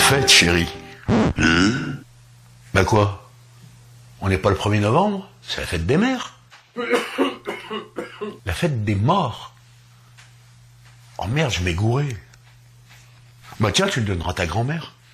fête, chérie. Bah quoi? On n'est pas le 1er novembre? C'est la fête des mères. La fête des morts. Oh merde, je m'ai gouré. Bah tiens, tu le donneras à ta grand-mère.